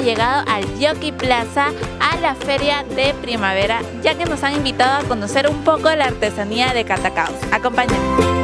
llegado al Jockey Plaza a la feria de primavera, ya que nos han invitado a conocer un poco de la artesanía de Catacaos. Acompáñenme.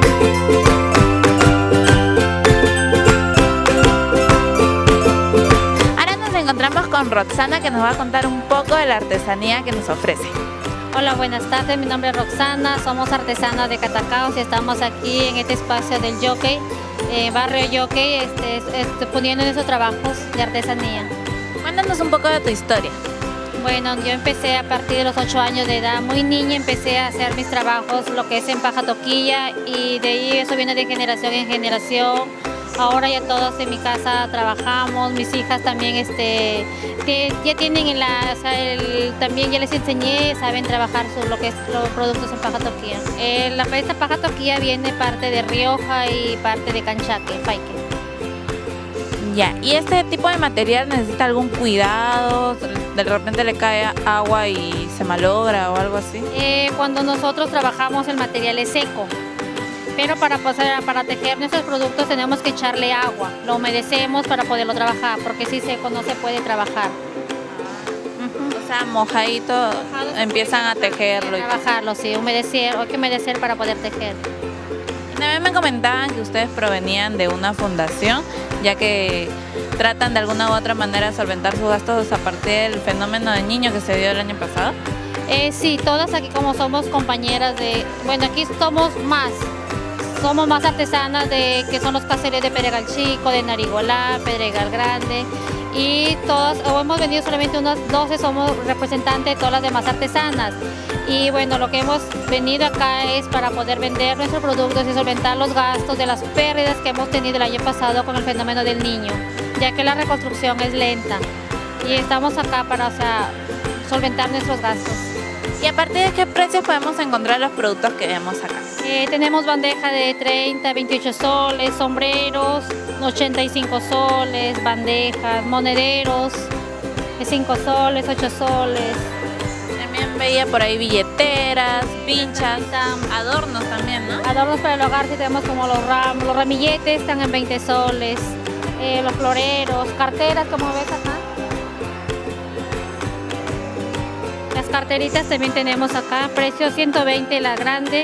Ahora nos encontramos con Roxana, que nos va a contar un poco de la artesanía que nos ofrece. Hola, buenas tardes, mi nombre es Roxana, somos artesanas de Catacaos y estamos aquí en este espacio del Jockey, barrio Jockey, poniendo nuestros trabajos de artesanía. Cuéntanos un poco de tu historia. Bueno, yo empecé a partir de los 8 años de edad, muy niña empecé a hacer mis trabajos, lo que es en paja toquilla, y de ahí eso viene de generación en generación. Ahora ya todos en mi casa trabajamos, mis hijas también ya tienen también ya les enseñé, saben trabajar lo que es los productos en paja toquilla. Esta paja toquilla viene parte de Rioja y parte de Canchaque, Paique. Ya, ¿y este tipo de material necesita algún cuidado? ¿De repente le cae agua y se malogra o algo así? Cuando nosotros trabajamos el material es seco. Pero para tejer nuestros productos tenemos que echarle agua, lo humedecemos para poderlo trabajar, porque si seco no se puede trabajar. O sea, mojadito empiezan a tejerlo. Trabajarlo, sí, hay que humedecer para poder tejer. También me comentaban que ustedes provenían de una fundación, ya que tratan de alguna u otra manera de solventar sus gastos a partir del fenómeno del niño que se dio el año pasado. Sí, todas aquí como somos compañeras bueno, aquí somos más artesanas que son los caseríos de Pedregal Chico, de Narigolá, Pedregal Grande, y todas, o hemos venido solamente unas 12, somos representantes de todas las demás artesanas. Y bueno, lo que hemos venido acá es para poder vender nuestros productos y solventar los gastos de las pérdidas que hemos tenido el año pasado con el fenómeno del niño, ya que la reconstrucción es lenta. Y estamos acá para solventar nuestros gastos. ¿Y a partir de qué precios podemos encontrar los productos que vemos acá? Tenemos bandeja de 30, 28 soles, sombreros, 85 soles, bandejas, monederos de 5 soles, 8 soles. También veía por ahí billeteras, pinchas, adornos también, ¿no? Adornos para el hogar, sí tenemos como los ramilletes, están en 20 soles, los floreros, carteras como ves acá. Las carteritas también tenemos acá, precio 120 la grande.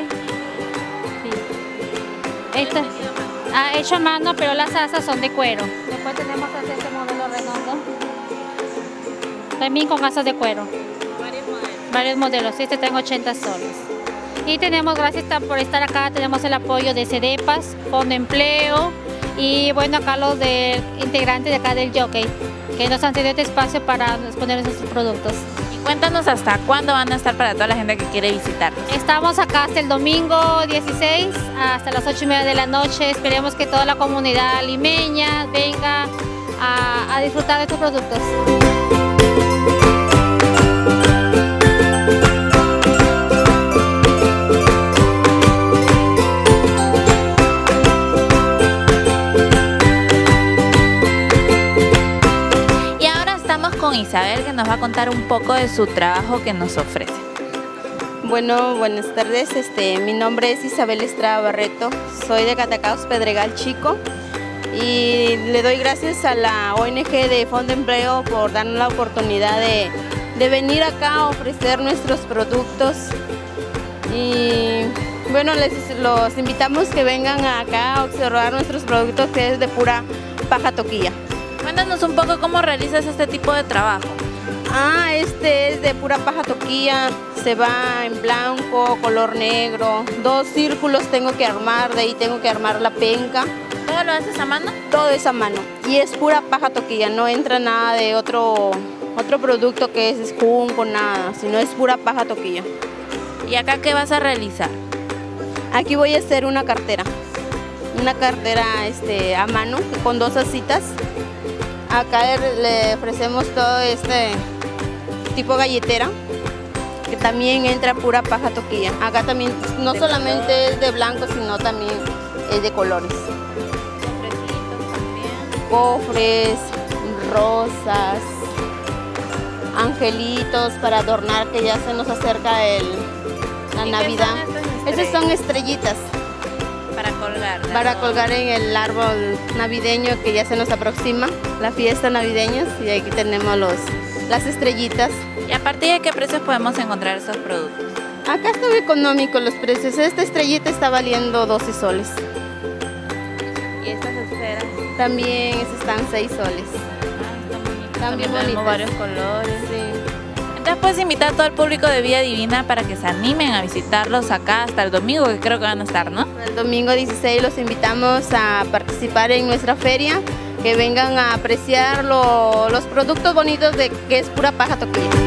Sí. Esta, hecho a mano, pero las asas son de cuero. Después tenemos este modelo redondo, también con asas de cuero. Varios modelos, este tengo 80 soles. Y tenemos, gracias por estar acá, tenemos el apoyo de CEDEPAS, Fondo de Empleo, y bueno, acá los integrantes de acá del Jockey, que nos han cedido este espacio para exponer nuestros productos. Cuéntanos hasta cuándo van a estar para toda la gente que quiere visitar. Estamos acá hasta el domingo 16, hasta las 8:30 de la noche. Esperemos que toda la comunidad limeña venga a disfrutar de estos productos. Con Isabel, que nos va a contar un poco de su trabajo que nos ofrece. Bueno, buenas tardes. Mi nombre es Isabel Estrada Barreto, soy de Catacaos, Pedregal Chico, y le doy gracias a la ONG de Fondo de Empleo por darnos la oportunidad de venir acá a ofrecer nuestros productos. Y bueno, los invitamos que vengan acá a observar nuestros productos, que es de pura paja toquilla. Cuéntanos un poco cómo realizas este tipo de trabajo. Este es de pura paja toquilla, se va en blanco, color negro, 2 círculos tengo que armar, de ahí tengo que armar la penca. ¿Todo lo haces a mano? Todo es a mano, y es pura paja toquilla, no entra nada de otro producto que es junco, nada, sino es pura paja toquilla. ¿Y acá qué vas a realizar? Aquí voy a hacer una cartera a mano con 2 asitas. Acá le ofrecemos todo tipo galletera, que también entra pura paja toquilla. Acá también no solamente es de blanco, sino también es de colores. Cofres, rosas, angelitos para adornar, que ya se nos acerca la Navidad. Esas son estrellitas. Para colgar en el árbol navideño que ya se nos aproxima, la fiesta navideña, y aquí tenemos las estrellitas. ¿Y a partir de qué precios podemos encontrar esos productos? Acá están económicos los precios. Esta estrellita está valiendo 12 soles. ¿Y estas esferas? También están 6 soles. Están bien bonitas. Tenemos varios colores. Sí. Entonces puedes invitar a todo el público de Villa Divina para que se animen a visitarlos acá hasta el domingo, que creo que van a estar, ¿no? El domingo 16 los invitamos a participar en nuestra feria, que vengan a apreciar los productos bonitos que es pura paja toquilla.